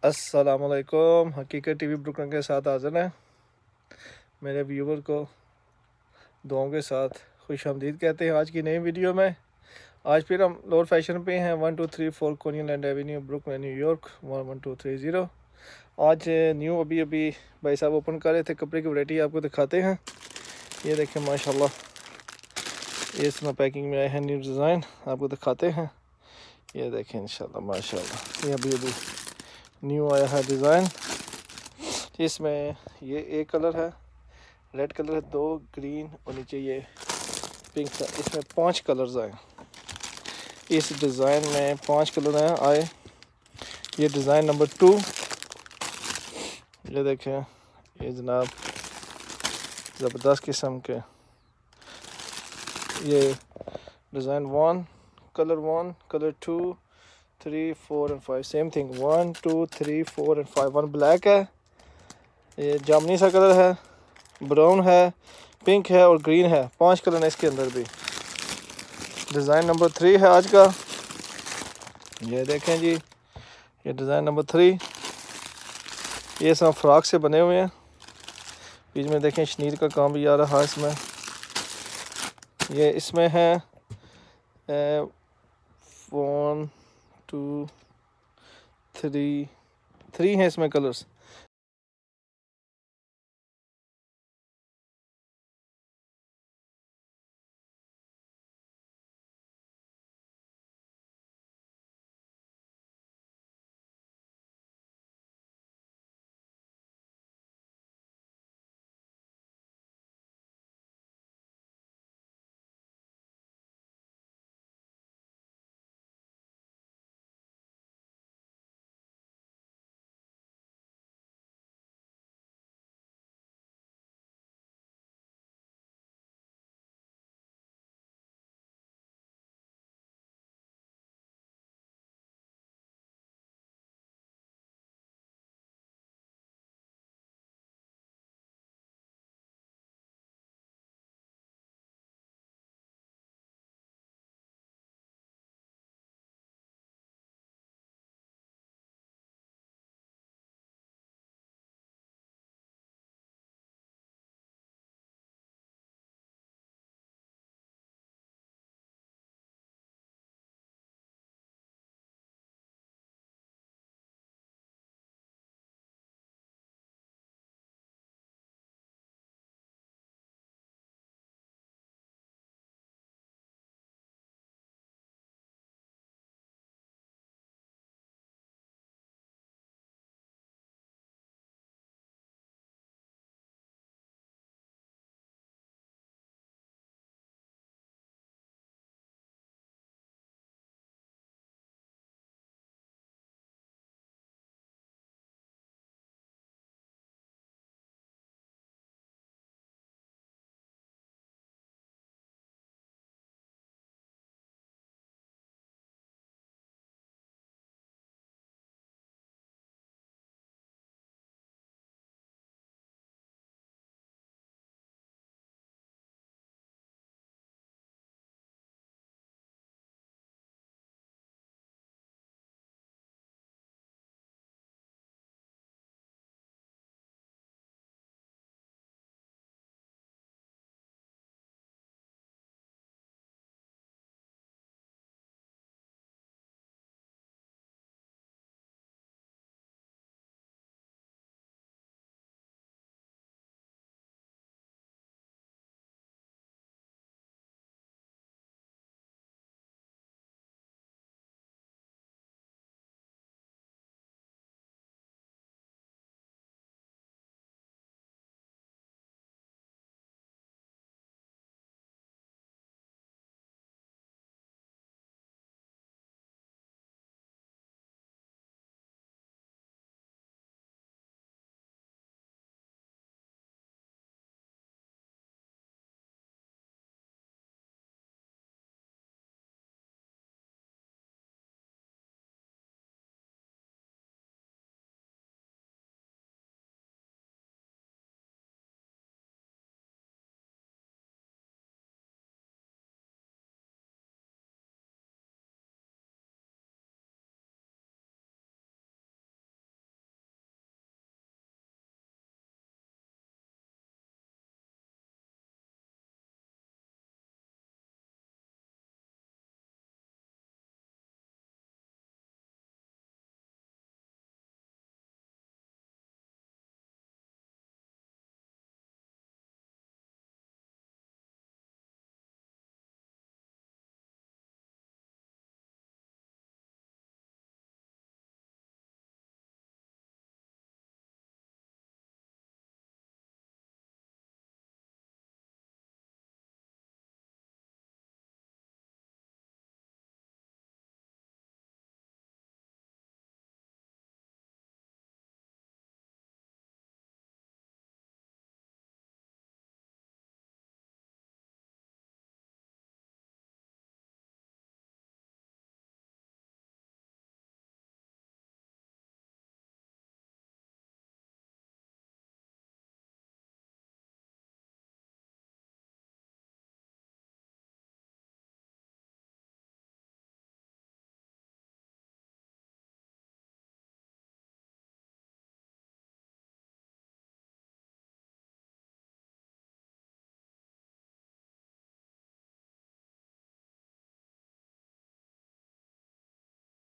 अस्सलामुअलैकुम। हकीकत टीवी ब्रुकन के साथ हाजिर हैं। मेरे व्यूवर को दुआओं के साथ खुश आमदीद कहते हैं आज की नई वीडियो में। आज फिर हम लोअर फैशन पे हैं, 1234 कोनियलैंड एवेन्यू, ब्रुकलिन, न्यूयॉर्क 11230। आज न्यू अभी भाई साहब ओपन कर रहे थे कपड़े की वैरायटी, आपको दिखाते हैं। ये देखें माशाल्लाह, ये इसमें पैकिंग में आए हैं न्यू डिज़ाइन, आपको दिखाते हैं। ये देखें इंशाल्लाह माशाल्लाह, ये अभी न्यू आया है डिज़ाइन। इसमें ये एक कलर है, रेड कलर है, 2 ग्रीन और नीचे ये पिंक है। इसमें 5 कलर्स आए, इस डिज़ाइन में 5 कलर हैं आए। ये डिज़ाइन नंबर 2, ये देखें, ये जनाब ज़बरदस्त किस्म के। ये design 1, colour 1, colour 2, 3, 4 and 5 same thing. 1, 2, 3, 4 and 5। 1 black है, ये जामनी सा कलर है, ब्राउन है, पिंक है और ग्रीन है। 5 कलर है इसके अंदर भी। डिज़ाइन नंबर 3 है आज का, ये देखें जी, ये डिज़ाइन नंबर 3। ये सब फ्रॉक से बने हुए हैं, बीच में देखें शनीर का काम भी आ रहा है इसमें। ये इसमें है 1, 2, 3 हैं इसमें कलर्स।